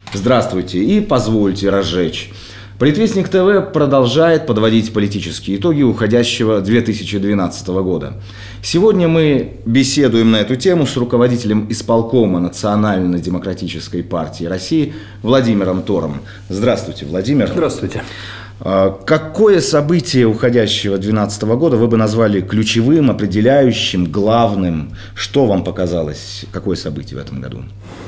Здравствуйте и позвольте разжечь. Политвестник ТВ продолжает подводить политические итоги уходящего 2012 года. Сегодня мы беседуем на эту тему с руководителем исполкома Национально-демократической партии России Владимиром Тором. Здравствуйте, Владимир. Здравствуйте. Какое событие уходящего 2012 года вы бы назвали ключевым, определяющим, главным? Что вам показалось? Какое событие в этом году?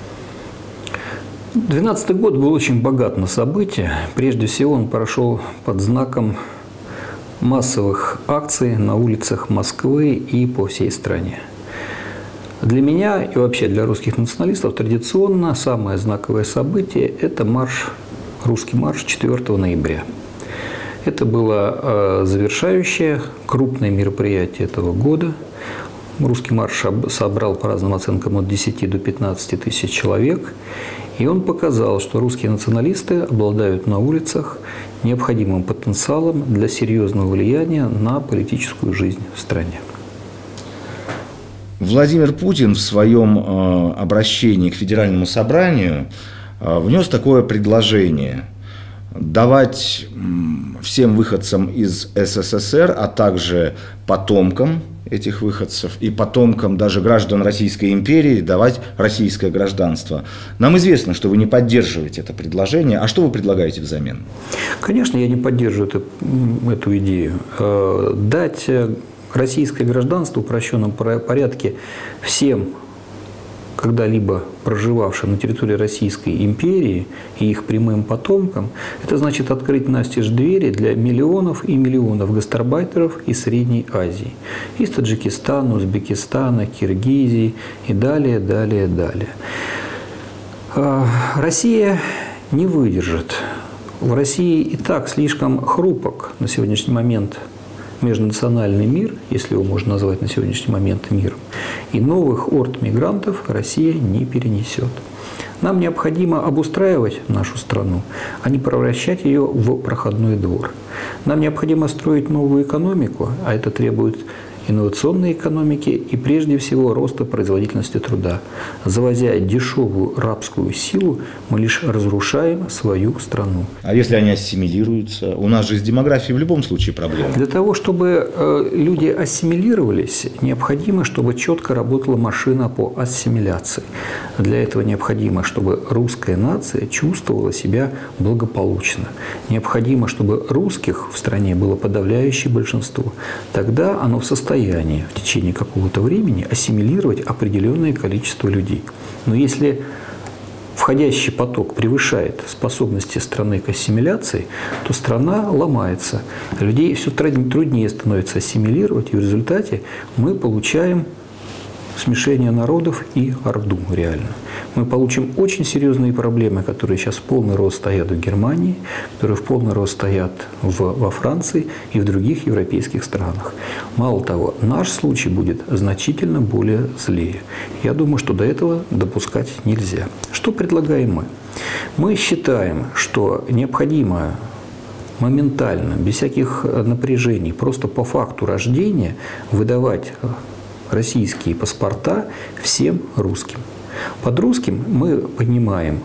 2012 год был очень богат на события. Прежде всего, он прошел под знаком массовых акций на улицах Москвы и по всей стране. Для меня и вообще для русских националистов традиционно самое знаковое событие – это русский марш 4 ноября. Это было завершающее крупное мероприятие этого года. Русский марш собрал по разным оценкам от 10 до 15 тысяч человек. И он показал, что русские националисты обладают на улицах необходимым потенциалом для серьезного влияния на политическую жизнь в стране. Владимир Путин в своем обращении к Федеральному собранию внес такое предложение – давать всем выходцам из СССР, а также потомкам этих выходцев и потомкам даже граждан Российской империи давать российское гражданство. Нам известно, что вы не поддерживаете это предложение. А что вы предлагаете взамен? Конечно, я не поддерживаю эту идею. Дать российское гражданство в упрощенном порядке всем когда-либо проживавшим на территории Российской империи и их прямым потомкам, это значит открыть настежь двери для миллионов и миллионов гастарбайтеров из Средней Азии, из Таджикистана, Узбекистана, Киргизии и далее, далее, далее. Россия не выдержит. В России и так слишком хрупок на сегодняшний момент межнациональный мир, если его можно назвать на сегодняшний момент миром, и новых орд мигрантов Россия не перенесет. Нам необходимо обустраивать нашу страну, а не превращать ее в проходной двор. Нам необходимо строить новую экономику, а это требует инновационной экономики и прежде всего роста производительности труда. Завозя дешевую рабскую силу, мы лишь разрушаем свою страну. А если они ассимилируются? У нас же с демографией в любом случае проблемы. Для того, чтобы люди ассимилировались, необходимо, чтобы четко работала машина по ассимиляции. Для этого необходимо, чтобы русская нация чувствовала себя благополучно. Необходимо, чтобы русских в стране было подавляющее большинство. Тогда оно в состоянии в течение какого-то времени ассимилировать определенное количество людей. Но если входящий поток превышает способности страны к ассимиляции, то страна ломается. Людей все труднее становится ассимилировать, и в результате мы получаем смешение народов и орду реально. Мы получим очень серьезные проблемы, которые сейчас в полный рост стоят в Германии, которые в полный рост стоят во Франции и в других европейских странах. Мало того, наш случай будет значительно более злее. Я думаю, что до этого допускать нельзя. Что предлагаем мы? Мы считаем, что необходимо моментально, без всяких напряжений, просто по факту рождения выдавать российские паспорта всем русским. Под русским мы понимаем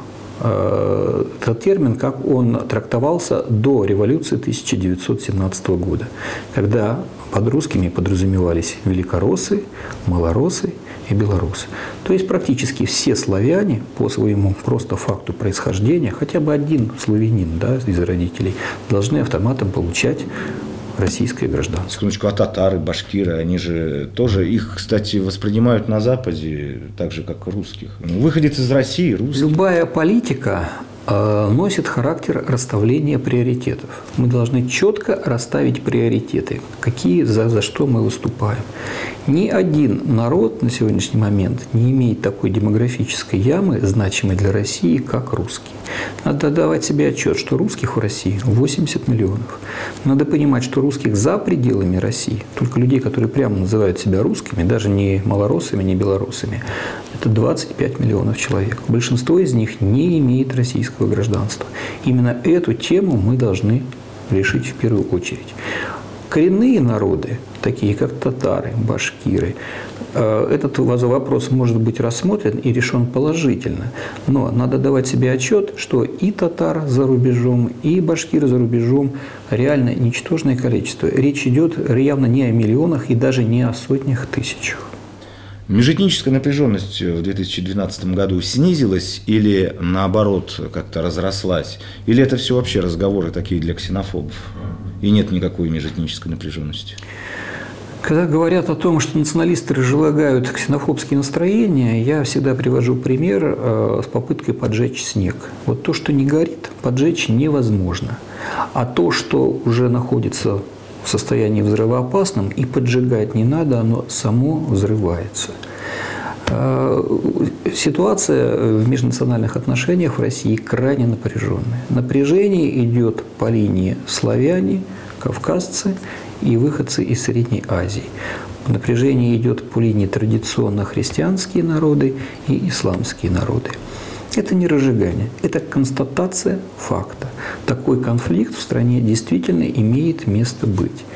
этот термин, как он трактовался до революции 1917 года, когда под русскими подразумевались великороссы, малороссы и белорусы. То есть практически все славяне по своему просто факту происхождения, хотя бы один славянин, да, из родителей, должны автоматом получать российское гражданство. Секундочку, а татары, башкиры, они же тоже, их, кстати, воспринимают на Западе так же, как и русских. Выходец из России, русский. Любая политика носит характер расставления приоритетов. Мы должны четко расставить приоритеты, за что мы выступаем. Ни один народ на сегодняшний момент не имеет такой демографической ямы, значимой для России, как русский. Надо давать себе отчет, что русских в России 80 миллионов. Надо понимать, что русских за пределами России, только людей, которые прямо называют себя русскими, даже не малороссами, не белорусами, это 25 миллионов человек. Большинство из них не имеет российского гражданства. Именно эту тему мы должны решить в первую очередь. коренные народы, такие как татары, башкиры, этот вопрос может быть рассмотрен и решен положительно. Но надо давать себе отчет, что и татар за рубежом, и башкиры за рубежом реально ничтожное количество. Речь идет явно не о миллионах и даже не о сотнях тысяч. Межэтническая напряженность в 2012 году снизилась или наоборот как-то разрослась? Или это все вообще разговоры такие для ксенофобов? И нет никакой межэтнической напряженности? Когда говорят о том, что националисты разжигают ксенофобские настроения, я всегда привожу пример с попыткой поджечь снег. Вот то, что не горит, поджечь невозможно. А то, что уже находится в состоянии взрывоопасном и поджигать не надо, оно само взрывается. Ситуация в межнациональных отношениях в России крайне напряженная. Напряжение идет по линии славяне, кавказцы и выходцы из Средней Азии. Напряжение идет по линии традиционно христианские народы и исламские народы. Это не разжигание, это констатация факта. Такой конфликт в стране действительно имеет место быть.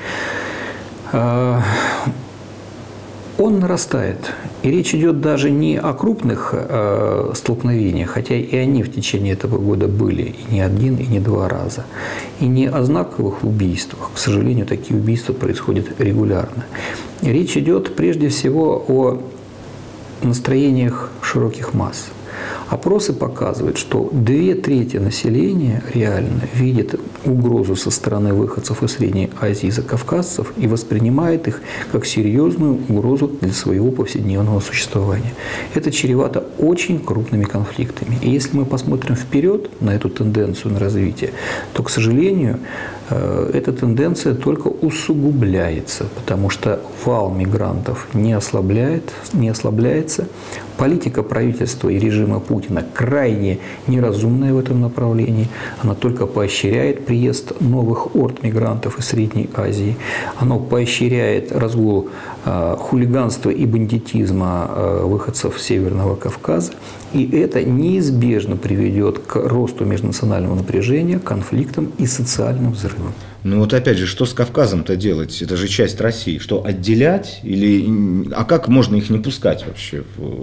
Он нарастает. И речь идет даже не о крупных столкновениях, хотя и они в течение этого года были и не один, и не два раза. И не о знаковых убийствах. К сожалению, такие убийства происходят регулярно. Речь идет прежде всего о настроениях широких масс. Опросы показывают, что 2/3 населения реально видит угрозу со стороны выходцев из Средней Азии и закавказцев и воспринимает их как серьезную угрозу для своего повседневного существования. Это чревато очень крупными конфликтами. И если мы посмотрим вперед на эту тенденцию на развитие, то, к сожалению, эта тенденция только усугубляется, потому что вал мигрантов не ослабляется. Политика правительства и режима Путина крайне неразумная в этом направлении. Она только поощряет приезд новых орд мигрантов из Средней Азии. Она поощряет разгул хулиганства и бандитизма выходцев Северного Кавказа. И это неизбежно приведет к росту межнационального напряжения, конфликтам и социальным взрывам. Ну вот опять же, что с Кавказом-то делать? Это же часть России. Что, отделять? А как можно их не пускать вообще,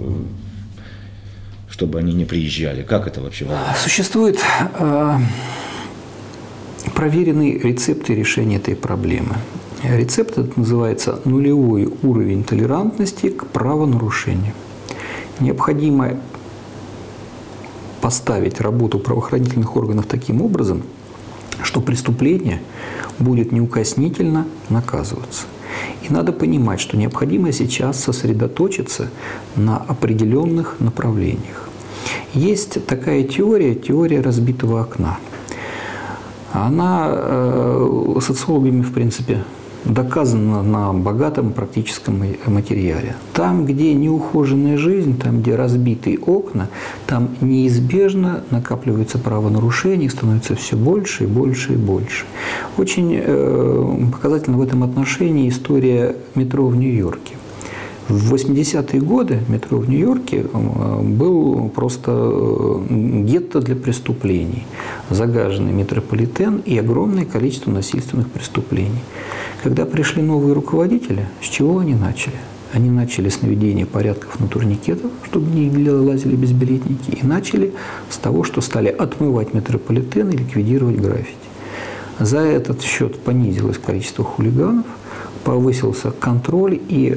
чтобы они не приезжали? Как это вообще возможно? Существует проверенный рецепт решения этой проблемы. Рецепт этот называется «нулевой уровень толерантности к правонарушению». Необходимо поставить работу правоохранительных органов таким образом, что преступление будет неукоснительно наказываться. И надо понимать, что необходимо сейчас сосредоточиться на определенных направлениях. Есть такая теория разбитого окна. Она социологами, в принципе, доказано на богатом практическом материале. Там, где неухоженная жизнь, там, где разбитые окна, там неизбежно накапливаются правонарушения, становится все больше и больше и больше. Очень показательна в этом отношении история метро в Нью-Йорке. В 80-е годы метро в Нью-Йорке был просто гетто для преступлений. Загаженный метрополитен и огромное количество насильственных преступлений. Когда пришли новые руководители, с чего они начали? Они начали с наведения порядков на турникетах, чтобы не лазили безбилетники, и начали с того, что стали отмывать метрополитен и ликвидировать граффити. За этот счет понизилось количество хулиганов, повысился контроль, и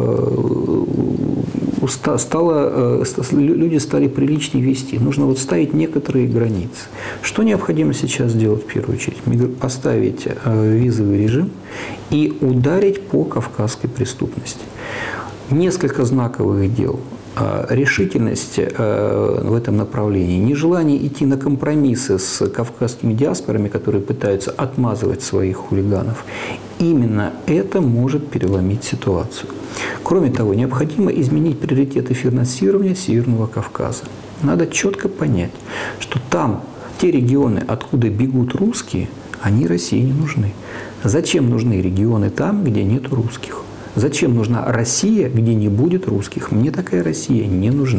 люди стали приличнее вести. Нужно вот ставить некоторые границы. Что необходимо сейчас сделать в первую очередь? Поставить визовый режим и ударить по кавказской преступности. Несколько знаковых дел. Решительность в этом направлении, нежелание идти на компромиссы с кавказскими диаспорами, которые пытаются отмазывать своих хулиганов, именно это может переломить ситуацию. Кроме того, необходимо изменить приоритеты финансирования Северного Кавказа. Надо четко понять, что там те регионы, откуда бегут русские, они России не нужны. Зачем нужны регионы там, где нет русских? Зачем нужна Россия, где не будет русских? Мне такая Россия не нужна.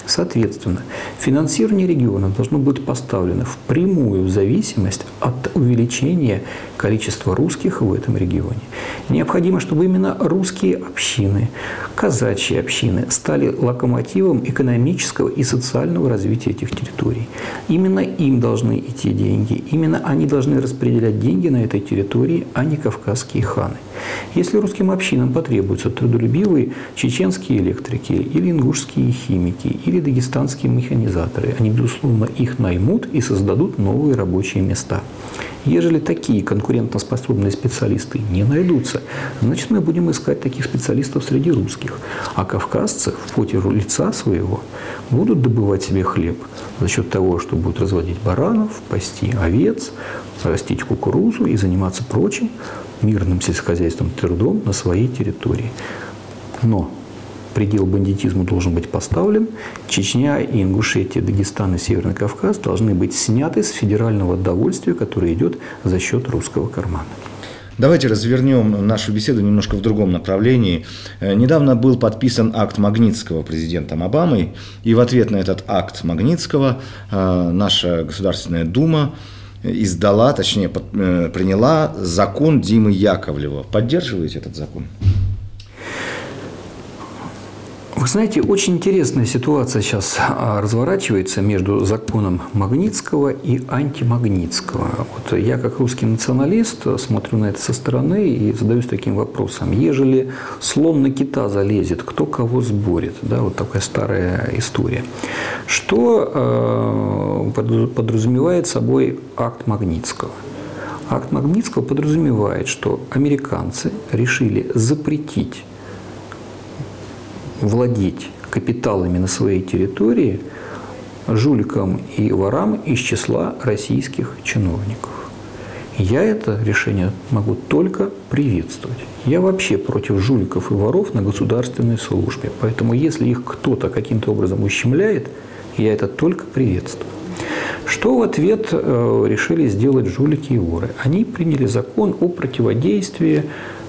Соответственно, финансирование региона должно быть поставлено в прямую зависимость от увеличения количества русских в этом регионе. Необходимо, чтобы именно русские общины, казачьи общины стали локомотивом экономического и социального развития этих территорий. Именно им должны идти деньги, именно они должны распределять деньги на этой территории, а не кавказские ханы. Если русским общинам потребуются трудолюбивые чеченские электрики или ингушские химики или дагестанские механизаторы, они, безусловно, их наймут и создадут новые рабочие места. Ежели такие конкурентоспособные специалисты не найдутся, значит, мы будем искать таких специалистов среди русских. А кавказцы в поте лица своего будут добывать себе хлеб за счет того, что будут разводить баранов, пасти овец, растить кукурузу и заниматься прочим мирным сельскохозяйственным трудом на своей территории. Но предел бандитизму должен быть поставлен. Чечня, и Ингушетия, Дагестан и Северный Кавказ должны быть сняты с федерального довольствия, которое идет за счет русского кармана. Давайте развернем нашу беседу немножко в другом направлении. Недавно был подписан акт Магнитского президентом Обамой, и в ответ на этот акт Магнитского наша Государственная Дума издала, точнее, приняла закон Димы Яковлева. Поддерживаете этот закон? Вы знаете, очень интересная ситуация сейчас разворачивается между законом Магнитского и антимагнитского. Вот я, как русский националист, смотрю на это со стороны и задаюсь таким вопросом. Ежели слон на кита залезет, кто кого сборит? Да, вот такая старая история. Что подразумевает собой акт Магнитского? Акт Магнитского подразумевает, что американцы решили запретить владеть капиталами на своей территории жуликам и ворам из числа российских чиновников. Я это решение могу только приветствовать. Я вообще против жуликов и воров на государственной службе. Поэтому если их кто-то каким-то образом ущемляет, я это только приветствую. Что в ответ решили сделать жулики и воры? Они приняли закон о противодействии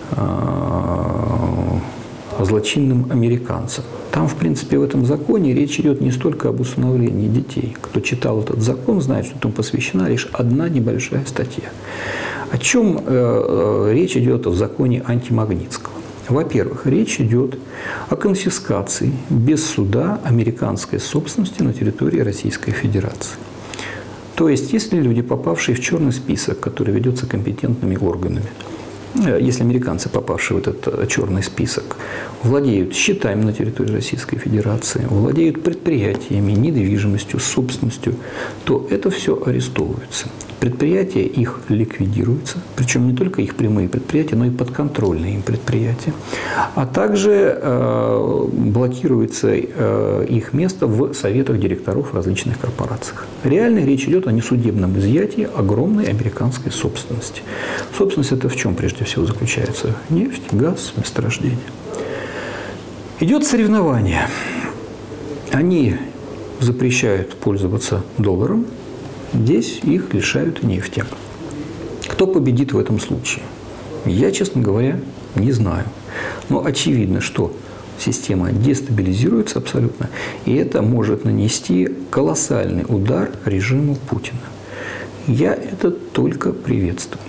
злочинным американцам. Там, в принципе, в этом законе речь идет не столько об усыновлении детей. Кто читал этот закон, знает, что там посвящена лишь одна небольшая статья. О чем речь идет в законе антимагнитского? Во-первых, речь идет о конфискации без суда американской собственности на территории Российской Федерации. То есть, если люди, попавшие в черный список, который ведется компетентными органами, если американцы, попавшие в этот черный список, владеют счетами на территории Российской Федерации, владеют предприятиями, недвижимостью, собственностью, то это все арестовывается. Предприятия их ликвидируются, причем не только их прямые предприятия, но и подконтрольные им предприятия, а также блокируется их место в советах директоров различных корпорациях. Реально речь идет о несудебном изъятии огромной американской собственности. Собственность это в чем прежде всего заключается? Нефть, газ, месторождение. Идет соревнование. Они запрещают пользоваться долларом, здесь их лишают нефти. Кто победит в этом случае? Я, честно говоря, не знаю. Но очевидно, что система дестабилизируется абсолютно, и это может нанести колоссальный удар режиму Путина. Я это только приветствую.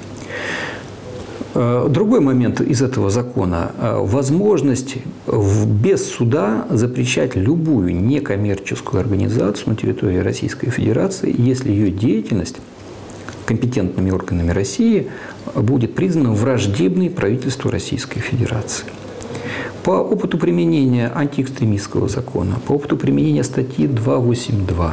Другой момент из этого закона – возможность без суда запрещать любую некоммерческую организацию на территории Российской Федерации, если ее деятельность компетентными органами России будет признана враждебной правительству Российской Федерации. По опыту применения антиэкстремистского закона, по опыту применения статьи 282,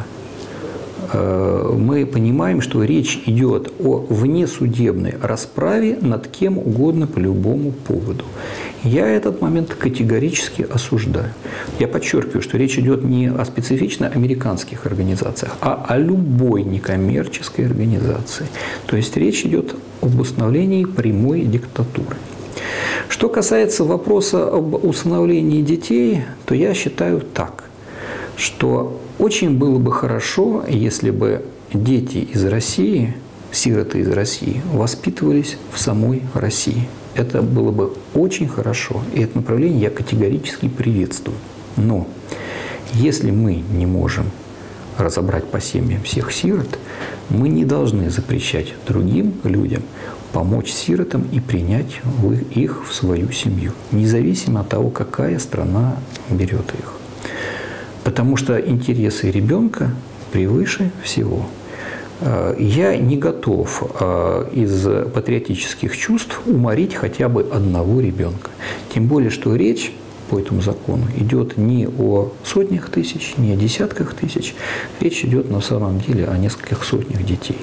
мы понимаем, что речь идет о внесудебной расправе над кем угодно по любому поводу. Я этот момент категорически осуждаю. Я подчеркиваю, что речь идет не о специфично американских организациях, а о любой некоммерческой организации. То есть речь идет об установлении прямой диктатуры. Что касается вопроса об усыновлении детей, то я считаю так, что очень было бы хорошо, если бы дети из России, сироты из России, воспитывались в самой России. Это было бы очень хорошо, и это направление я категорически приветствую. Но Если мы не можем разобрать по семьям всех сирот, мы не должны запрещать другим людям помочь сиротам и принять их в свою семью, независимо от того, какая страна берет их. Потому что интересы ребенка превыше всего. Я не готов из патриотических чувств уморить хотя бы одного ребенка. Тем более, что речь по этому закону идет не о сотнях тысяч, не о десятках тысяч. Речь идет на самом деле о нескольких сотнях детей.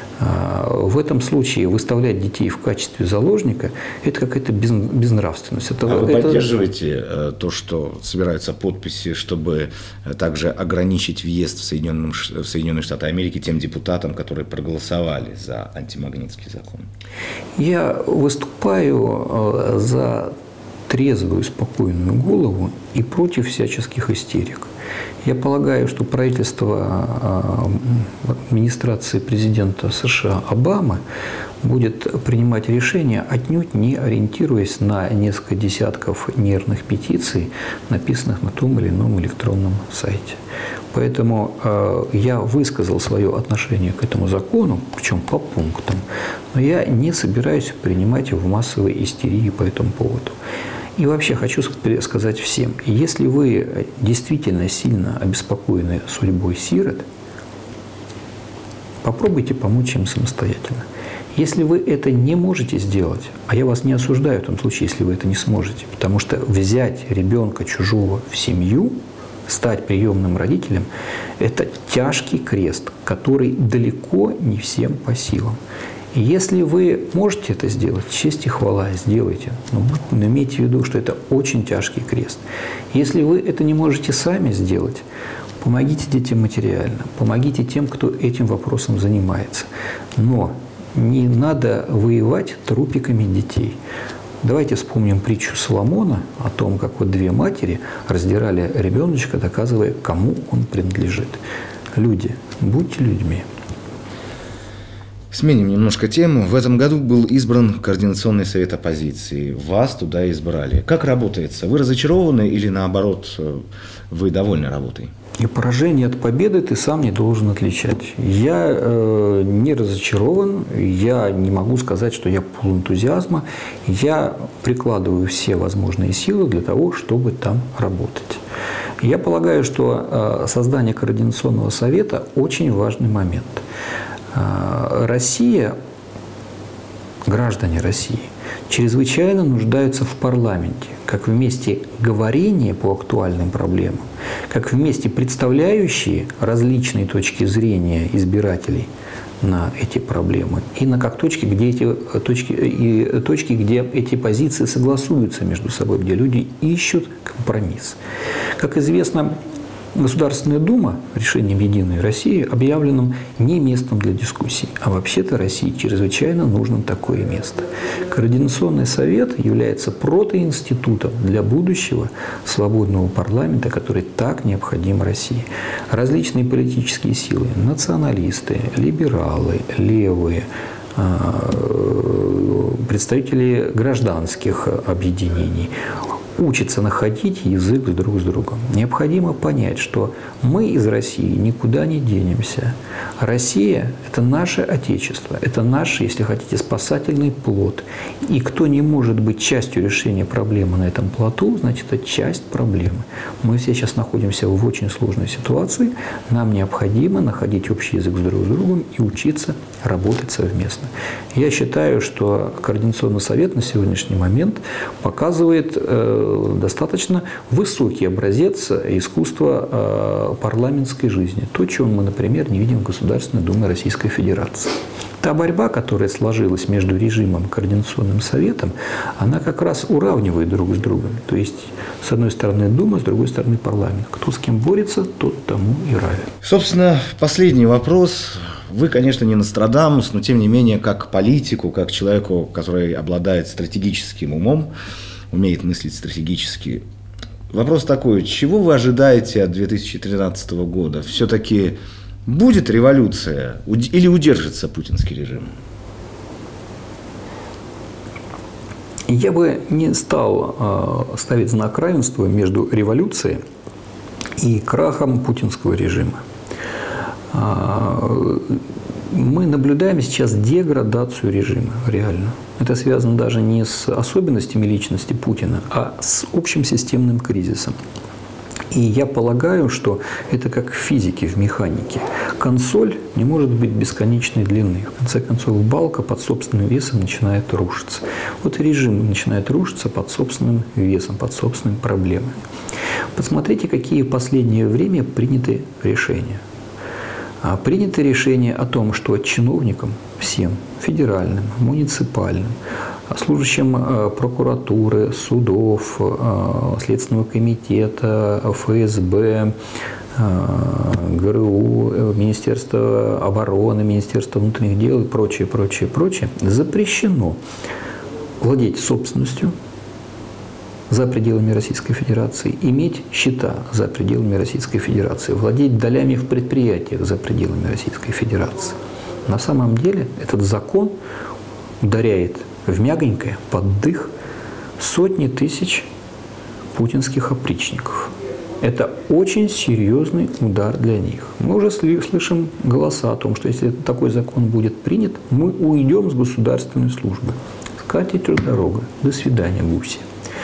В этом случае выставлять детей в качестве заложника – это какая-то безнравственность. Вы поддерживаете то, что собираются подписи, чтобы также ограничить въезд в Соединенные Штаты Америки тем депутатам, которые проголосовали за антимагнитский закон? Я выступаю за трезвую, спокойную голову и против всяческих истерик. Я полагаю, что правительство администрации президента США Обамы будет принимать решения, отнюдь не ориентируясь на несколько десятков нервных петиций, написанных на том или ином электронном сайте. Поэтому я высказал свое отношение к этому закону, причем по пунктам, но я не собираюсь принимать в массовой истерии по этому поводу. И вообще хочу сказать всем, если вы действительно сильно обеспокоены судьбой сирот, попробуйте помочь им самостоятельно. Если вы это не можете сделать, а я вас не осуждаю в том случае, если вы это не сможете, потому что взять ребенка чужого в семью, стать приемным родителем – это тяжкий крест, который далеко не всем по силам. И если вы можете это сделать, честь и хвала, сделайте. Но имейте в виду, что это очень тяжкий крест. Если вы это не можете сами сделать, помогите детям материально, помогите тем, кто этим вопросом занимается. Но не надо воевать трупиками детей. Давайте вспомним притчу Соломона о том, как вот две матери раздирали ребеночка, доказывая, кому он принадлежит. Люди, будьте людьми. Сменим немножко тему. В этом году был избран Координационный совет оппозиции. Вас туда избрали. Как работается? Вы разочарованы или, наоборот, вы довольны работой? И поражение от победы ты сам не должен отличать. Я не разочарован, я не могу сказать, что я полон энтузиазма. Я прикладываю все возможные силы для того, чтобы там работать. Я полагаю, что создание Координационного совета – очень важный момент. Россия, граждане России, чрезвычайно нуждаются в парламенте, как в месте говорения по актуальным проблемам, как в месте, представляющие различные точки зрения избирателей на эти проблемы, и как точки, где эти позиции согласуются между собой, где люди ищут компромисс. Как известно, Государственная Дума решением «Единой России» объявлена не местом для дискуссий, а вообще-то России чрезвычайно нужно такое место. Координационный совет является протоинститутом для будущего свободного парламента, который так необходим России. Различные политические силы, националисты, либералы, левые, представители гражданских объединений учатся находить язык друг с другом. Необходимо понять, что мы из России никуда не денемся. Россия – это наше Отечество, это наш, если хотите, спасательный плот. И кто не может быть частью решения проблемы на этом плоту, значит, это часть проблемы. Мы все сейчас находимся в очень сложной ситуации. Нам необходимо находить общий язык друг с другом и учиться работать совместно. Я считаю, что Координационный совет на сегодняшний момент показывает достаточно высокий образец искусства парламентской жизни. То, чего мы, например, не видим в Государственной Думе Российской Федерации. Та борьба, которая сложилась между режимом и Координационным советом, она как раз уравнивает друг с другом. То есть, с одной стороны Дума, с другой стороны парламент. Кто с кем борется, тот тому и равен. Собственно, последний вопрос. Вы, конечно, не Нострадамус, но тем не менее, как политику, как человеку, который обладает стратегическим умом, умеет мыслить стратегически. Вопрос такой, чего вы ожидаете от 2013 года? Все-таки будет революция или удержится путинский режим? Я бы не стал ставить знак равенства между революцией и крахом путинского режима. Мы наблюдаем сейчас деградацию режима, реально. Это связано даже не с особенностями личности Путина, а с общим системным кризисом. И я полагаю, что это как в физике, в механике. Консоль не может быть бесконечной длины. В конце концов, балка под собственным весом начинает рушиться. Вот и режим начинает рушиться под собственным весом, под собственными проблемами. Посмотрите, какие в последнее время приняты решения. Принято решение о том, что чиновникам всем, федеральным, муниципальным, служащим прокуратуры, судов, Следственного комитета, ФСБ, ГРУ, Министерство обороны, Министерство внутренних дел и прочее, запрещено владеть собственностью за пределами Российской Федерации, иметь счета за пределами Российской Федерации, владеть долями в предприятиях за пределами Российской Федерации. На самом деле этот закон ударяет в мягонькое, под дых сотни тысяч путинских опричников. Это очень серьезный удар для них. Мы уже слышим голоса о том, что если такой закон будет принят, мы уйдем с государственной службы. С катертью дорога. До свидания, гуси.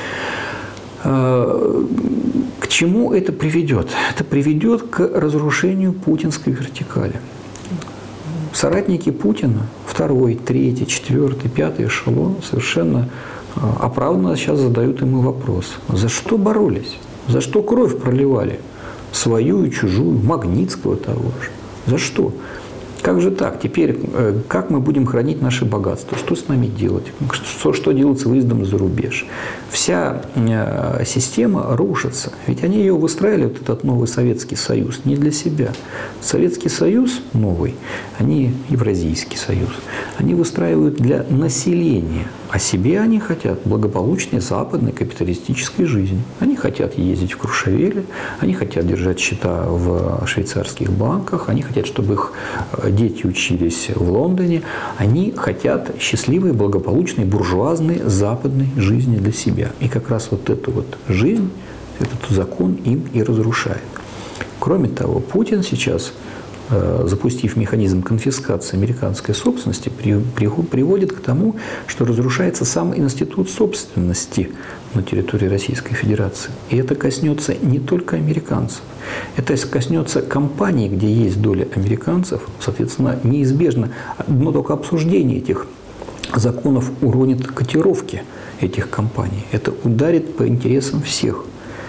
К чему это приведет? Это приведет к разрушению путинской вертикали. Соратники Путина, второй, третий, четвертый, пятый эшелон, совершенно оправданно сейчас задают ему вопрос. За что боролись? За что кровь проливали? Свою и чужую, Магнитского того же. За что? Как же так? Теперь как мы будем хранить наши богатства? Что с нами делать? Что делать с выездом за рубеж? Вся система рушится. Ведь они ее выстраивали, вот этот новый Советский Союз, не для себя. Советский Союз новый, они Евразийский Союз, они выстраивают для населения. А себе они хотят благополучной западной капиталистической жизни. Они хотят ездить в Куршавеле, они хотят держать счета в швейцарских банках, они хотят, чтобы их дети учились в Лондоне, они хотят счастливой, благополучной, буржуазной западной жизни для себя. И как раз вот эту вот жизнь, этот закон им и разрушает. Кроме того, Путин сейчас, запустив механизм конфискации американской собственности, приводит к тому, что разрушается сам институт собственности на территории Российской Федерации. И это коснется не только американцев. Это коснется компаний, где есть доля американцев. Соответственно, неизбежно одно только обсуждение этих законов уронит котировки этих компаний. Это ударит по интересам всех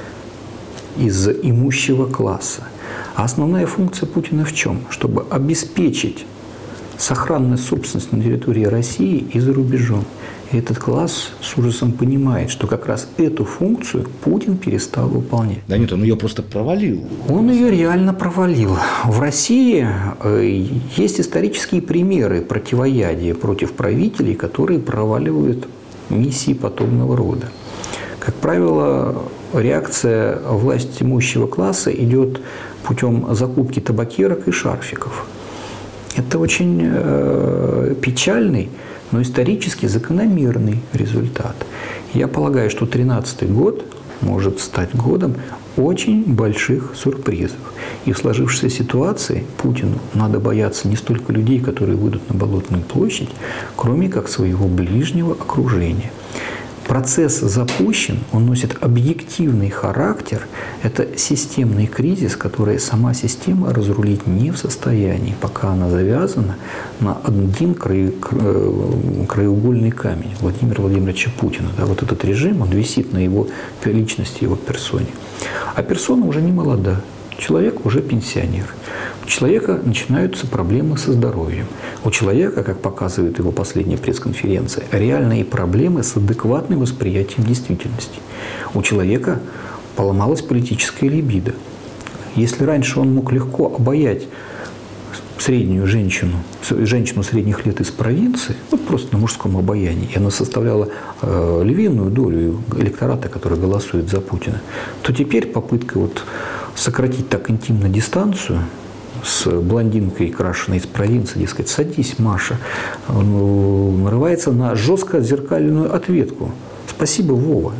из имущего класса. А основная функция Путина в чем? Чтобы обеспечить сохранность собственности на территории России и за рубежом. И этот класс с ужасом понимает, что как раз эту функцию Путин перестал выполнять. Да нет, он ее просто провалил. Он ее реально провалил. В России есть исторические примеры противоядия против правителей, которые проваливают миссии подобного рода. Как правило, реакция власть имущего класса идет путем закупки табакерок и шарфиков. Это очень печальный, но исторически закономерный результат. Я полагаю, что 2013 год может стать годом очень больших сюрпризов. И в сложившейся ситуации Путину надо бояться не столько людей, которые выйдут на Болотную площадь, кроме как своего ближнего окружения. Процесс запущен, он носит объективный характер. Это системный кризис, который сама система разрулить не в состоянии, пока она завязана на один краеугольный камень Владимира Владимировича Путина. Да, вот этот режим, он висит на его личности, его персоне. А персона уже не молода, человек уже пенсионер. У человека начинаются проблемы со здоровьем. У человека, как показывает его последняя пресс-конференция, реальные проблемы с адекватным восприятием действительности. У человека поломалась политическая либидо. Если раньше он мог легко обаять среднюю женщину средних лет из провинции, вот просто на мужском обаянии, и она составляла львиную долю электората, который голосует за Путина, то теперь попытка вот сократить так интимно дистанцию с блондинкой, крашеной из провинции, дескать, садись, Маша, нарывается на жестко зеркальную ответку. Спасибо, Вова.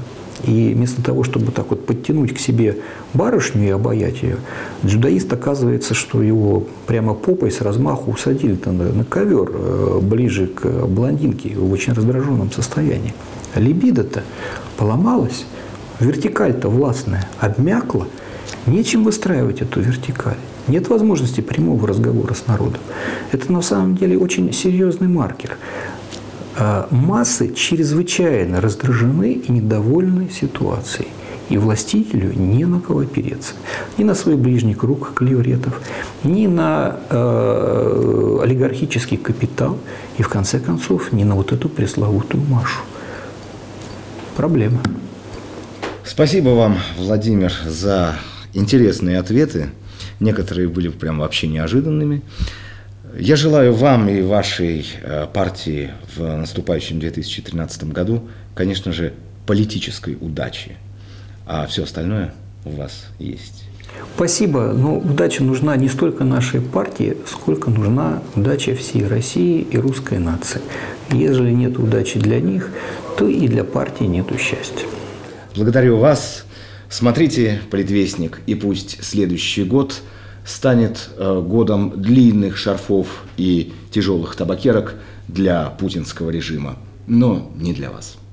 И вместо того, чтобы так вот подтянуть к себе барышню и обаять ее, дзюдоист, оказывается, что его прямо попой с размаху усадили на ковер ближе к блондинке в очень раздраженном состоянии. Либидо-то поломалось, вертикаль-то властная обмякла, нечем выстраивать эту вертикаль. Нет возможности прямого разговора с народом. Это на самом деле очень серьезный маркер. Массы чрезвычайно раздражены и недовольны ситуацией. И властителю не на кого опереться. Ни на свой ближний круг клевретов, ни на олигархический капитал, и в конце концов, ни на вот эту пресловутую Машу. Проблема. Спасибо вам, Владимир, за интересные ответы. Некоторые были прям вообще неожиданными. Я желаю вам и вашей партии в наступающем 2013 году, конечно же, политической удачи. А все остальное у вас есть. Спасибо. Но удача нужна не столько нашей партии, сколько нужна удача всей России и русской нации. Если нет удачи для них, то и для партии нету счастья. Благодарю вас. Смотрите «Политвестник», и пусть следующий год станет годом длинных шарфов и тяжелых табакерок для путинского режима, но не для вас.